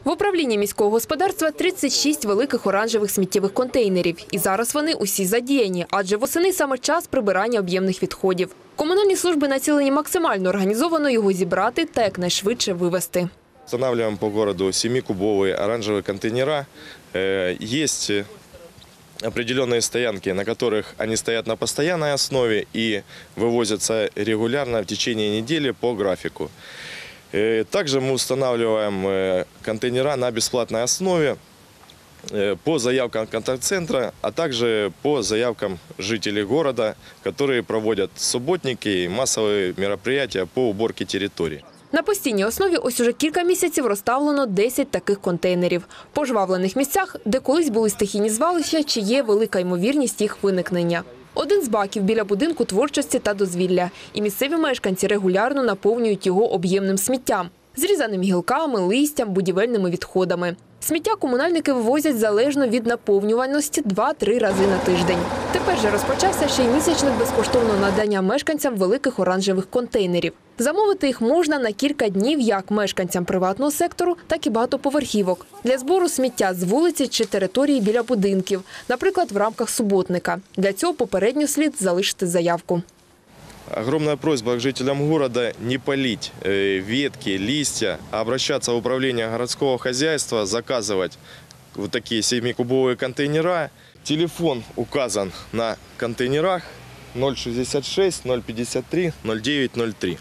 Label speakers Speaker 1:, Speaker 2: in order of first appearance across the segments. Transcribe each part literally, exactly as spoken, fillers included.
Speaker 1: В управлінні міського господарства тридцять шість великих оранжевих сміттєвих контейнерів. І зараз вони усі задіяні, адже восени саме час прибирання об'ємних відходів. Комунальні служби націлені максимально організовано його зібрати та якнайшвидше вивезти.
Speaker 2: Устанавливаем по городу семикубовые оранжевые контейнера. Есть определенные стоянки, на которых они стоят на постоянной основе и вывозятся регулярно в течение недели по графику. Также мы устанавливаем контейнера на бесплатной основе по заявкам контакт-центра, а также по заявкам жителей города, которые проводят субботники и массовые мероприятия по уборке территории.
Speaker 1: На постійній основі ось уже кілька місяців розставлено десять таких контейнерів. По жвавлених місцях, де колись були стихійні звалища, чи є велика ймовірність їх виникнення. Один з баків біля будинку творчості та дозвілля. І місцеві мешканці регулярно наповнюють його об'ємним сміттям – зрізаними гілками, листям, будівельними відходами. Сміття комунальники вивозять залежно від наповнюваності два-три рази на тиждень. Тепер же розпочався ще й місячник безкоштовного надання мешканцям великих оранжевих контейнерів. Замовити їх можна на кілька днів як мешканцям приватного сектору, так і багатоповерхівок. Для збору сміття з вулиці чи території біля будинків, наприклад, в рамках суботника. Для цього попередньо слід залишити заявку.
Speaker 2: Огромная просьба к жителям города не палить ветки, листья, а обращаться в управление городского хозяйства, заказывать вот такие семикубовые контейнера. Телефон указан на контейнерах ноль шестьдесят шесть ноль пятьдесят три ноль девять ноль три.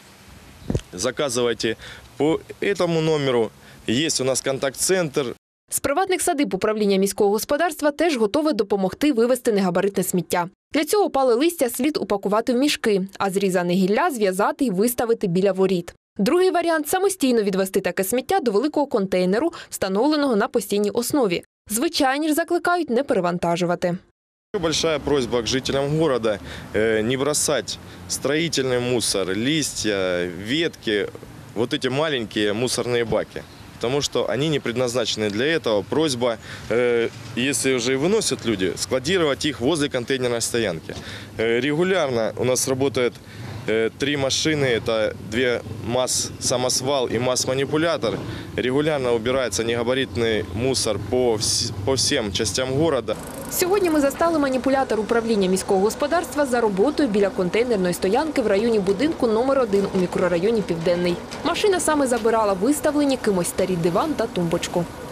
Speaker 2: Заказывайте по этому номеру. Есть у нас контакт-центр.
Speaker 1: З приватних садиб управління міського господарства теж готове допомогти вивезти негабаритне сміття. Для цього опале листя слід упакувати в мішки, а зрізане гілля зв'язати і виставити біля воріт. Другий варіант – самостійно відвести таке сміття до великого контейнеру, встановленого на постійній основі. Звичайні ж закликають не перевантажувати.
Speaker 2: Большая просьба к жителям города не бросать строительный мусор, листья, ветки, вот эти маленькие мусорные баки. Потому что они не предназначены для этого. Просьба, э, если уже и выносят люди, складировать их возле контейнерной стоянки. Э, регулярно у нас работает э, три машины, это две МАЗ-самосвал и МАЗ-манипулятор. Регулярно убирается негабаритный мусор по, вс по всем частям города.
Speaker 1: Сьогодні ми застали маніпулятор управління міського господарства за роботою біля контейнерної стоянки в районі будинку номер один у мікрорайоні Південний. Машина саме забирала виставлені кимось старі диван та тумбочку.